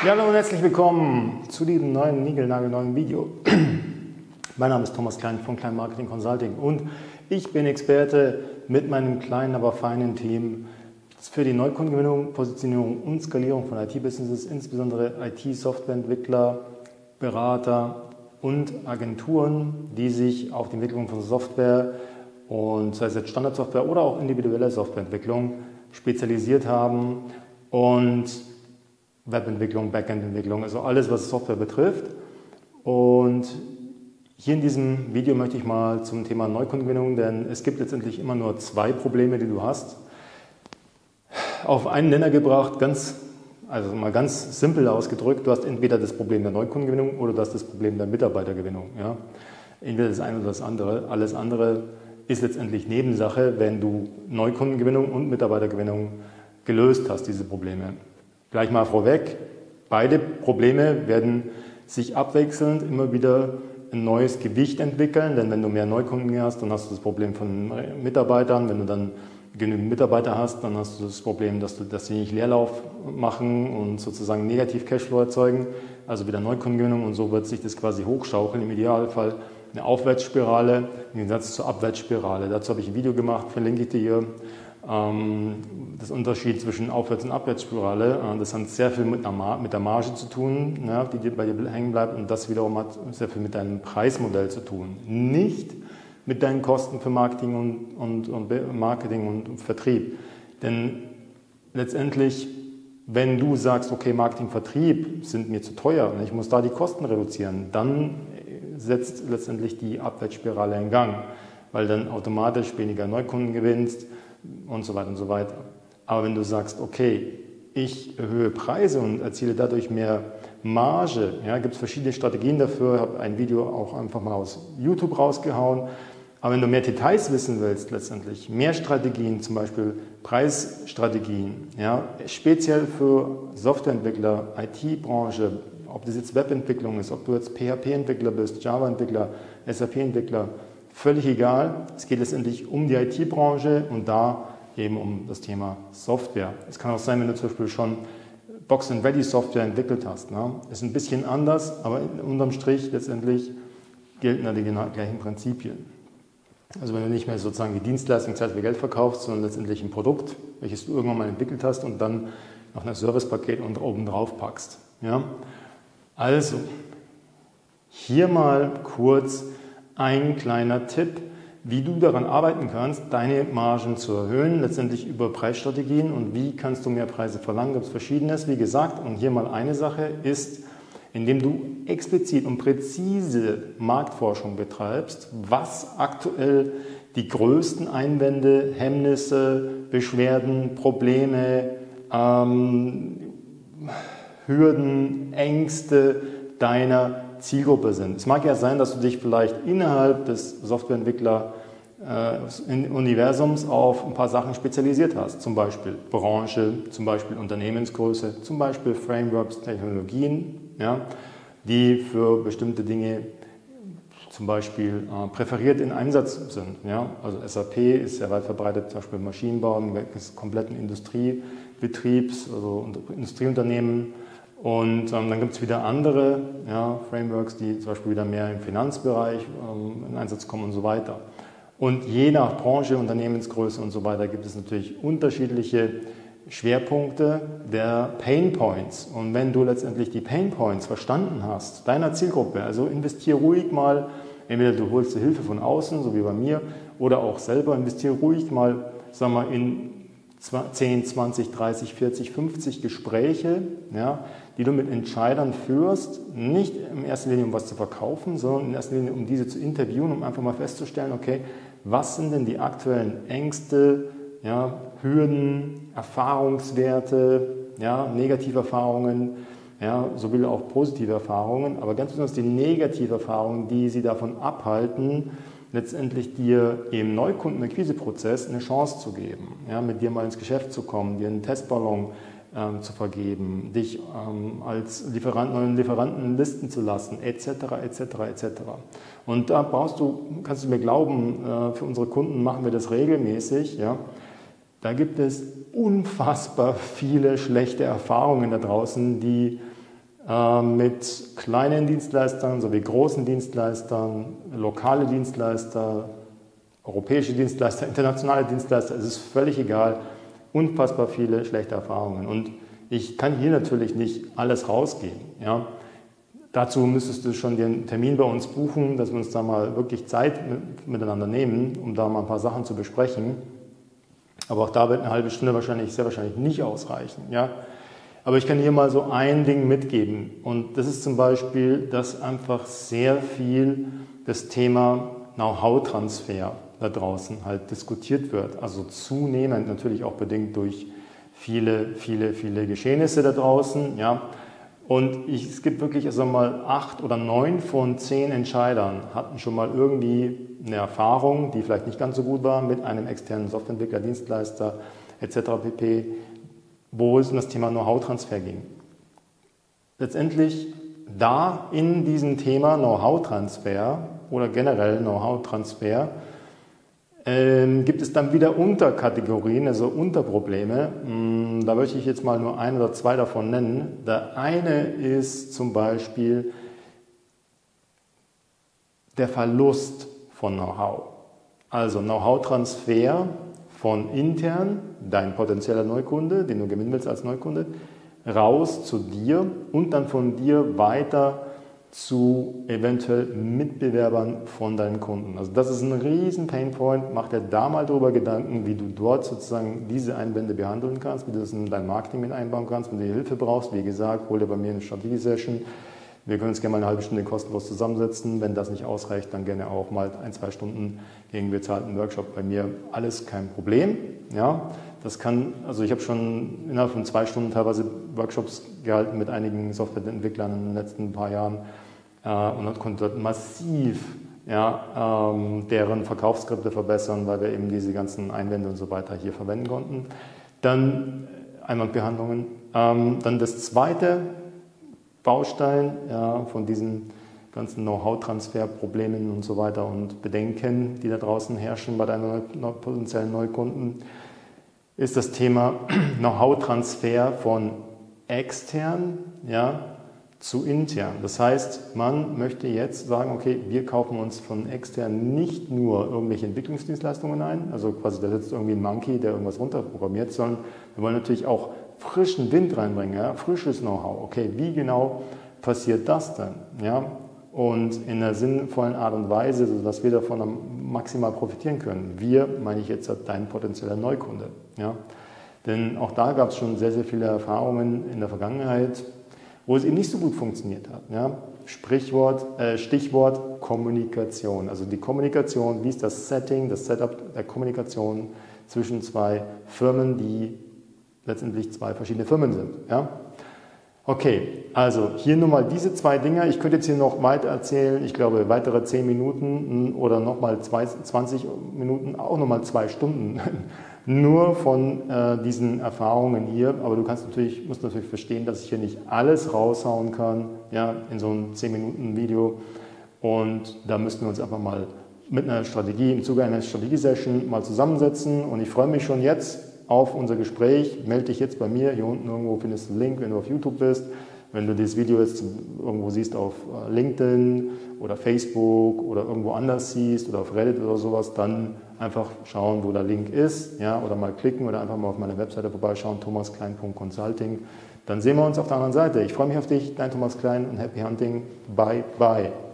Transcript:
Ja, hallo und herzlich willkommen zu diesem neuen, niegelnagelneuen Video. Mein Name ist Thomas Klein von Klein Marketing Consulting und ich bin Experte mit meinem kleinen, aber feinen Team für die Neukundengewinnung, Positionierung und Skalierung von IT-Businesses, insbesondere IT-Softwareentwickler, Berater und Agenturen, die sich auf die Entwicklung von Software und sei es jetzt Standardsoftware oder auch individuelle Softwareentwicklung spezialisiert haben und Webentwicklung, Backend-Entwicklung, also alles, was Software betrifft. Und hier in diesem Video möchte ich mal zum Thema Neukundengewinnung, denn es gibt letztendlich immer nur zwei Probleme, die du hast, auf einen Nenner gebracht, also mal ganz simpel ausgedrückt. Du hast entweder das Problem der Neukundengewinnung oder du hast das Problem der Mitarbeitergewinnung. Ja? Entweder das eine oder das andere. Alles andere ist letztendlich Nebensache, wenn du Neukundengewinnung und Mitarbeitergewinnung gelöst hast, diese Probleme. Gleich mal vorweg, beide Probleme werden sich abwechselnd immer wieder ein neues Gewicht entwickeln, denn wenn du mehr Neukunden hast, dann hast du das Problem von Mitarbeitern. Wenn du dann genügend Mitarbeiter hast, dann hast du das Problem, dass sie nicht Leerlauf machen und sozusagen negativ Cashflow erzeugen, also wieder Neukundengewinnung, und so wird sich das quasi hochschaukeln, im Idealfall eine Aufwärtsspirale im Gegensatz zur Abwärtsspirale. Dazu habe ich ein Video gemacht, verlinke ich dir hier. Das Unterschied zwischen Aufwärts- und Abwärtsspirale, das hat sehr viel mit der Marge zu tun, ja, die bei dir hängen bleibt, und das wiederum hat sehr viel mit deinem Preismodell zu tun. Nicht mit deinen Kosten für Marketing und Vertrieb. Denn letztendlich, wenn du sagst, okay, Marketing, Vertrieb sind mir zu teuer und ich muss da die Kosten reduzieren, dann setzt letztendlich die Abwärtsspirale in Gang, weil dann automatisch weniger Neukunden gewinnst und so weiter und so weiter. Aber wenn du sagst, okay, ich erhöhe Preise und erziele dadurch mehr Marge, ja, gibt es verschiedene Strategien dafür, habe ein Video auch einfach mal aus YouTube rausgehauen. Aber wenn du mehr Details wissen willst, letztendlich mehr Strategien, zum Beispiel Preisstrategien, ja, speziell für Softwareentwickler, IT-Branche, ob das jetzt Webentwicklung ist, ob du jetzt PHP-Entwickler bist, Java-Entwickler, SAP-Entwickler, völlig egal. Es geht letztendlich um die IT-Branche und da eben um das Thema Software. Es kann auch sein, wenn du zum Beispiel schon Box-and-Ready-Software entwickelt hast. Ne? Ist ein bisschen anders, aber unterm Strich letztendlich gelten da die gleichen Prinzipien. Also wenn du nicht mehr sozusagen die Dienstleistung Zeit für Geld verkaufst, sondern letztendlich ein Produkt, welches du irgendwann mal entwickelt hast und dann noch ein Servicepaket oben drauf packst. Ja? Also, hier mal kurz ein kleiner Tipp, wie du daran arbeiten kannst, deine Margen zu erhöhen, letztendlich über Preisstrategien, und wie kannst du mehr Preise verlangen. Gibt es Verschiedenes, wie gesagt, und hier mal eine Sache ist, indem du explizit und präzise Marktforschung betreibst, was aktuell die größten Einwände, Hemmnisse, Beschwerden, Probleme, Hürden, Ängste deiner Zielgruppe sind. Es mag ja sein, dass du dich vielleicht innerhalb des Softwareentwickler-Universums auf ein paar Sachen spezialisiert hast, zum Beispiel Branche, zum Beispiel Unternehmensgröße, zum Beispiel Frameworks, Technologien, ja, die für bestimmte Dinge zum Beispiel präferiert in Einsatz sind. Ja. Also SAP ist sehr weit verbreitet, zum Beispiel Maschinenbau, des kompletten Industriebetriebs, also Industrieunternehmen. Und dann gibt es wieder andere, ja, Frameworks, die zum Beispiel wieder mehr im Finanzbereich in Einsatz kommen und so weiter. Und je nach Branche, Unternehmensgröße und so weiter gibt es natürlich unterschiedliche Schwerpunkte der Pain Points. Und wenn du letztendlich die Pain Points verstanden hast, deiner Zielgruppe, also investiere ruhig mal, entweder du holst dir Hilfe von außen, so wie bei mir, oder auch selber, investiere ruhig mal, sag mal, in 10, 20, 30, 40, 50 Gespräche, ja, die du mit Entscheidern führst, nicht in erster Linie, um was zu verkaufen, sondern in erster Linie, um diese zu interviewen, um einfach mal festzustellen, okay, was sind denn die aktuellen Ängste, ja, Hürden, Erfahrungswerte, ja, Negativerfahrungen, ja, sowie auch positive Erfahrungen, aber ganz besonders die Negativerfahrungen, die sie davon abhalten, letztendlich dir im Neukundenakquiseprozess eine Chance zu geben, ja, mit dir mal ins Geschäft zu kommen, dir einen Testballon zu vergeben, dich als neuen Lieferanten listen zu lassen, etc., etc., etc. Und da kannst du mir glauben, für unsere Kunden machen wir das regelmäßig. Ja. Da gibt es unfassbar viele schlechte Erfahrungen da draußen, die mit kleinen Dienstleistern sowie großen Dienstleistern, lokale Dienstleister, europäische Dienstleister, internationale Dienstleister, es ist völlig egal, unfassbar viele schlechte Erfahrungen. Und ich kann hier natürlich nicht alles rausgeben. Ja. Dazu müsstest du schon den Termin bei uns buchen, dass wir uns da mal wirklich Zeit miteinander nehmen, um da mal ein paar Sachen zu besprechen. Aber auch da wird eine halbe Stunde sehr wahrscheinlich nicht ausreichen. Ja. Aber ich kann hier mal so ein Ding mitgeben. Und das ist zum Beispiel, dass einfach sehr viel das Thema Know-how-Transfer da draußen halt diskutiert wird. Also zunehmend natürlich auch bedingt durch viele Geschehnisse da draußen. Ja. Und es gibt wirklich also mal 8 oder 9 von 10 Entscheidern hatten schon mal irgendwie eine Erfahrung, die vielleicht nicht ganz so gut war, mit einem externen Softwareentwickler, Dienstleister etc. pp., wo es um das Thema Know-how-Transfer ging. Letztendlich da in diesem Thema Know-how-Transfer oder generell Know-how-Transfer gibt es dann wieder Unterkategorien, also Unterprobleme. Da möchte ich jetzt mal nur 1 oder 2 davon nennen. Der eine ist zum Beispiel der Verlust von Know-how. Also Know-how-Transfer von intern, dein potenzieller Neukunde, den du gewinnen willst als Neukunde, raus zu dir und dann von dir weiter zu eventuell Mitbewerbern von deinen Kunden. Also das ist ein riesen Painpoint. Mach dir da mal drüber Gedanken, wie du dort sozusagen diese Einwände behandeln kannst, wie du das in dein Marketing mit einbauen kannst. Wenn du Hilfe brauchst, wie gesagt, hol dir bei mir eine Strategie-Session. Wir können uns gerne mal eine halbe Stunde kostenlos zusammensetzen. Wenn das nicht ausreicht, dann gerne auch mal 1-2 Stunden gegen bezahlten Workshop bei mir. Alles kein Problem. Ja, das kann, also ich habe schon innerhalb von 2 Stunden teilweise Workshops gehalten mit einigen Softwareentwicklern in den letzten paar Jahren. Und konnte dort massiv deren Verkaufsskripte verbessern, weil wir eben diese ganzen Einwände und so weiter hier verwenden konnten. Dann Einwandbehandlungen. Dann das zweite Baustein von diesen ganzen Know-how-Transfer-Problemen und so weiter und Bedenken, die da draußen herrschen bei deinen potenziellen Neukunden, ist das Thema Know-how-Transfer von extern, zu intern. Das heißt, man möchte jetzt sagen, okay, wir kaufen uns von extern nicht nur irgendwelche Entwicklungsdienstleistungen ein, also quasi da sitzt irgendwie ein Monkey, der irgendwas runterprogrammiert, sondern wir wollen natürlich auch frischen Wind reinbringen, frisches Know-how. Okay, wie genau passiert das dann? Ja? Und in einer sinnvollen Art und Weise, sodass wir davon maximal profitieren können. Wir, meine ich jetzt, dein potenzieller Neukunde. Ja? Denn auch da gab es schon sehr viele Erfahrungen in der Vergangenheit, wo es eben nicht so gut funktioniert hat. Ja? Stichwort Kommunikation. Also die Kommunikation, wie ist das Setting, das Setup der Kommunikation zwischen 2 Firmen, die letztendlich 2 verschiedene Firmen sind. Ja? Okay, also hier nur mal diese 2 Dinge. Ich könnte jetzt hier noch weiter erzählen, ich glaube weitere 10 Minuten oder nochmal 20 Minuten, auch nochmal 2 Stunden. Nur von diesen Erfahrungen hier, aber du musst natürlich verstehen, dass ich hier nicht alles raushauen kann, in so einem 10-Minuten-Video. Und da müssten wir uns einfach mal mit einer Strategie, im Zuge einer Strategie-Session mal zusammensetzen. Und ich freue mich schon jetzt auf unser Gespräch. Melde dich jetzt bei mir. Hier unten irgendwo findest du einen Link, wenn du auf YouTube bist. Wenn du dieses Video jetzt irgendwo siehst auf LinkedIn oder Facebook oder irgendwo anders siehst oder auf Reddit oder sowas, dann einfach schauen, wo der Link ist, oder mal klicken oder einfach mal auf meine Webseite vorbeischauen, thomasklein.consulting. Dann sehen wir uns auf der anderen Seite. Ich freue mich auf dich, dein Thomas Klein und Happy Hunting. Bye, bye.